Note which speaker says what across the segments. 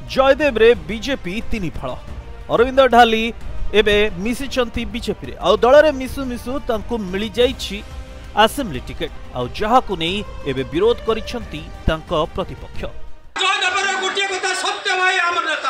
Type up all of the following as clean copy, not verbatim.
Speaker 1: जयदेव रे बीजेपी तीन फल। अरविंद ढाली एबे मिसिचंती बीजेपी रे आ दल रे मिसु मिसु तांको मिली जाईछि असेंबली टिकेट आ जहाकु नै एबे विरोध करिसंती तांको प्रतिपक्ष।
Speaker 2: जयदेव रे गोटे कथा सत्य भाई हमर नेता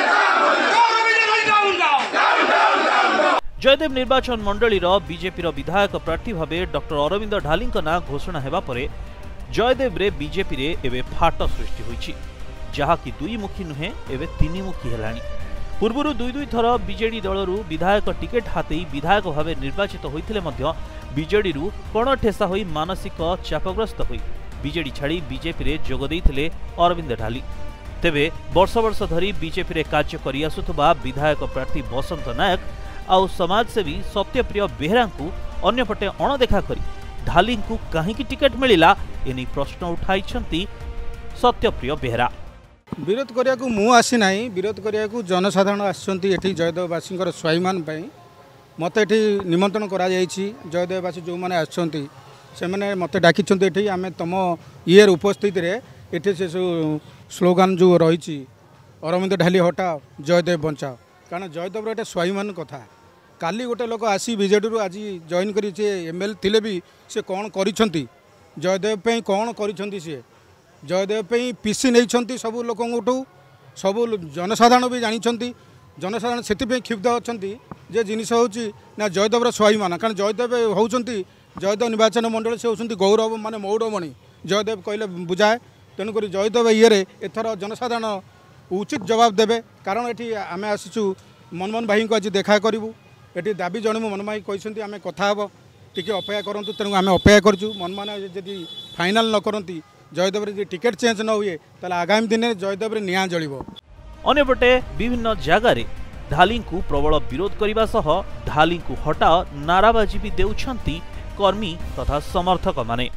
Speaker 1: जयदेव निर्वाचन मंडली बीजेपी विधायक प्रार्थी भावे डॉक्टर अरविंद ढाली ना घोषणा हेबा परे जयदेव रे बीजेपी रे एबे फाट सृष्टि होईछि, जहाकि दुईमुखी नुहे एबे तीनिमुखी हेलाणी। पूर्वरु दुई दुई थर बीजेडी दलरू विधायक टिकेट हातेई विधायक भावे निर्वाचित होइथिले मध्य बीजेडी रु कोण ठेसा होई मानसिक चापग्रस्त होई बीजेडी छाड़ी बीजेपी रे जोग देइथिले अरविंद ढाली। तेबे वर्ष वर्ष धरी बीजेपी रे कार्य करि आसुथबा विधायक प्रार्थी बसंत नायक आउ समाजसेवी सत्यप्रिय बेहरा को अन्यपटे अणदेखा करी ढाली को कहीं टिकेट मिला एने प्रश्न उठाई सत्यप्रिय बेहरा।
Speaker 3: विरोध करिया को मु आसी नाही, विरोध करिया को जनसाधारण आछंती एठी जयदेववासी स्वाभिमान पई मते एठी निमंत्रण करा जायछि। जयदेववासी जो माने आछंती से माने मते डाकिछंती एठी आमे तम इयर उपस्थिति रे एठी से स्लोगान जो रहिछि अरविंद ढाली हटाओ जयदेव बचाओ, कारण जयदेव एटा स्वाभिमान कथा। काली गोटे लोक आसी बीजेडी रु आज जॉइन करी एमएल थिले भी से कौन करिछंती जयदेव पे कौन करिछंती से जयदेव पे पीसी नहीं सब लोक सब जनसाधारण भी जानी जनसाधारण से क्षुब्ध अच्छा जे जिनिस होची ना जयदेवर स्वाभिमान, कारण जयदेव होउछंती जयदेव निर्वाचन मंडल से होउछंती गौरव माने मौडमणि जयदेव कहले बुझाए। तेणुक जयदेव ये एथर जनसाधारण उचित जवाब देवे, कारण ये आम आसीचु मनमोहन भाई को आज देखा करूँ ये दाबी जनमु मनमोहन भाई कहते आम कथा हे टी अपेक्षा करूँ। तेणु आम अपेक्षा करूँ मनमोहन जदि फाइनाल न करती जयदेव टिकेट चेंज न हुए ताले आगामी दिन में जयदेव निआं जलिबो।
Speaker 1: अन्यपटे विभिन्न जगार ढाली को प्रबल विरोध करने सह ढाली को हटाओ नाराबाजी भी देउछंती कर्मी तथा समर्थक माने।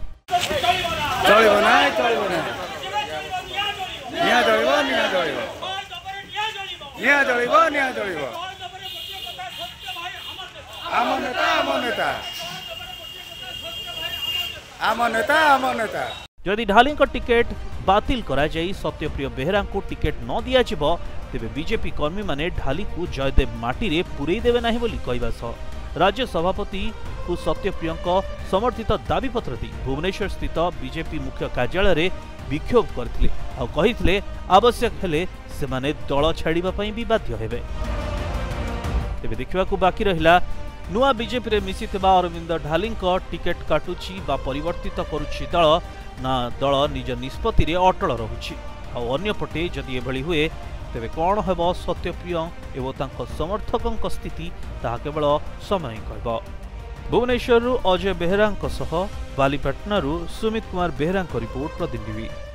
Speaker 1: जदि ढाली टिकेट बातिल करा जाई सत्यप्रिय बेहरा को टिकेट न दिया जिवो तेबे बीजेपी कर्मी माने ढाली को जयदेव माटी रे पुरई देबे नाही बोली कहबा सह राज्य सभापति को सत्यप्रिय समर्थित दाबीपत्र दी भुवनेश्वर स्थित बीजेपी मुख्य कार्यालय रे विक्षोभ करथिले आ कहिथिले आवश्यक हेले से माने दल छाड़िबा पई भी बाध्य हेबे। तेबे देखिबाकू बाकी रहिला नुआ बीजेपी रे मिसिथिबा अरविंद ढाली टिकेट काटुची बा परिवर्तित करुची दल ना दल निज निष्पत्ति रे अटल रहुची। आ अन्यपटे जदि एभली हुए तेबे कौन हेब सत्यप्रिय एवं तांको समर्थकंक स्थिति ताहा केवल समय कहब। भुवनेश्वर अजय बेहरा सह बालीपाटना सुमित कुमार बेहरा रिपोर्ट प्रतिनिधि।